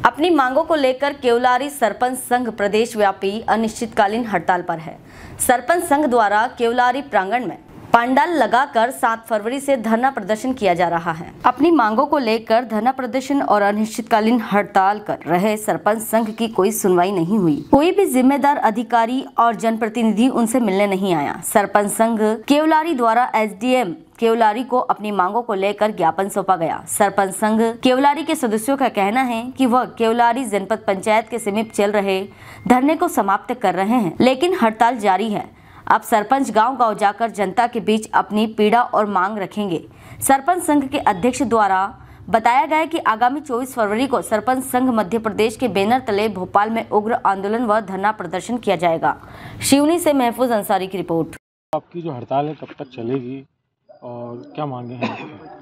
अपनी मांगों को लेकर केवलारी सरपंच संघ प्रदेश व्यापी अनिश्चितकालीन हड़ताल पर है। सरपंच संघ द्वारा केवलारी प्रांगण में पंडाल लगाकर 7 फरवरी से धरना प्रदर्शन किया जा रहा है। अपनी मांगों को लेकर धरना प्रदर्शन और अनिश्चितकालीन हड़ताल कर रहे सरपंच संघ की कोई सुनवाई नहीं हुई। कोई भी जिम्मेदार अधिकारी और जनप्रतिनिधि उनसे मिलने नहीं आया। सरपंच संघ केवलारी द्वारा एसडीएम केवलारी को अपनी मांगों को लेकर ज्ञापन सौंपा गया। सरपंच संघ केवलारी के सदस्यों का कहना है कि वह केवलारी जनपद पंचायत के समीप चल रहे धरने को समाप्त कर रहे हैं, लेकिन हड़ताल जारी है। अब सरपंच गांव-गांव जाकर जनता के बीच अपनी पीड़ा और मांग रखेंगे। सरपंच संघ के अध्यक्ष द्वारा बताया गया कि आगामी 24 फरवरी को सरपंच संघ मध्य प्रदेश के बैनर तले भोपाल में उग्र आंदोलन व धरना प्रदर्शन किया जाएगा। शिवनी से महफूज अंसारी की रिपोर्ट। आपकी जो हड़ताल है कब तक चलेगी और क्या मांगे हैं?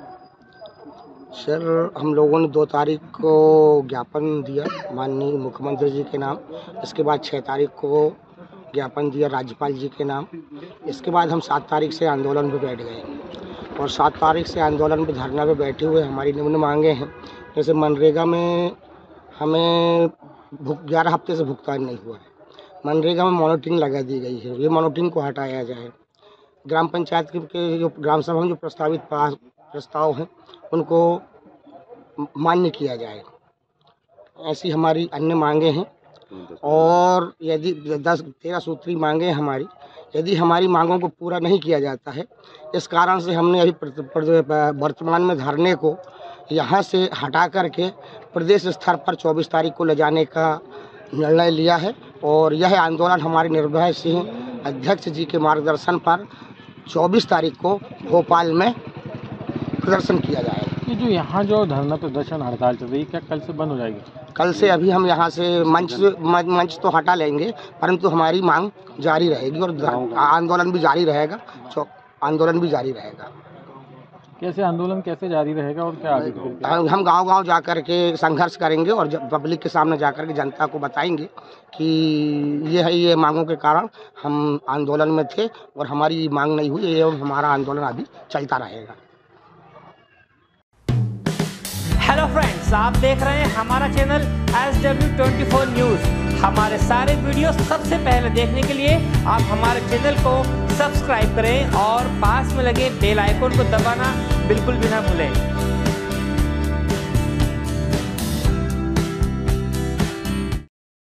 सर, हम लोगों ने 2 तारीख को ज्ञापन दिया माननीय मुख्यमंत्री जी के नाम। इसके बाद 6 तारीख को ज्ञापन दिया राज्यपाल जी के नाम। इसके बाद हम 7 तारीख से आंदोलन पे बैठ गए और 7 तारीख से आंदोलन पे धरना पे बैठे हुए हमारी निम्न मांगे हैं। जैसे मनरेगा में हमें 11 हफ्ते से भुगतान नहीं हुआ है। मनरेगा में मॉनिटरिंग लगा दी गई है, ये मॉनिटरिंग को हटाया जाए। ग्राम पंचायत के जो ग्राम सभा में जो प्रस्तावित प्रस्ताव हैं उनको मान्य किया जाए। ऐसी हमारी अन्य मांगे हैं और यदि 10-13 सूत्री मांगे हमारी, यदि हमारी मांगों को पूरा नहीं किया जाता है, इस कारण से हमने अभी वर्तमान में धरने को यहाँ से हटा करके प्रदेश स्तर पर 24 तारीख को ले जाने का निर्णय लिया है और यह आंदोलन हमारे निर्भय सिंह अध्यक्ष जी के मार्गदर्शन पर 24 तारीख को भोपाल में प्रदर्शन किया जाएगा। ये जो यहाँ जो धरना प्रदर्शन हड़ताल चल रही है, क्या कल से बंद हो जाएगी? कल से अभी हम यहाँ से मंच तो हटा लेंगे, परंतु हमारी मांग जारी रहेगी और आंदोलन भी जारी रहेगा। कैसे आंदोलन कैसे जारी रहेगा और क्या आगे? हम गांव-गांव जाकर के संघर्ष करेंगे और पब्लिक के सामने जाकर के जनता को बताएंगे कि ये मांगों के कारण हम आंदोलन में थे और हमारी मांग नहीं हुई एवं हमारा आंदोलन अभी चलता रहेगा। हेलो फ्रेंड्स, आप देख रहे हैं हमारा चैनल SW24 न्यूज़। हमारे सारे वीडियो सबसे पहले देखने के लिए आप हमारे चैनल को सब्सक्राइब करें और पास में लगे बेल आइकन को दबाना बिल्कुल भी ना भूलें।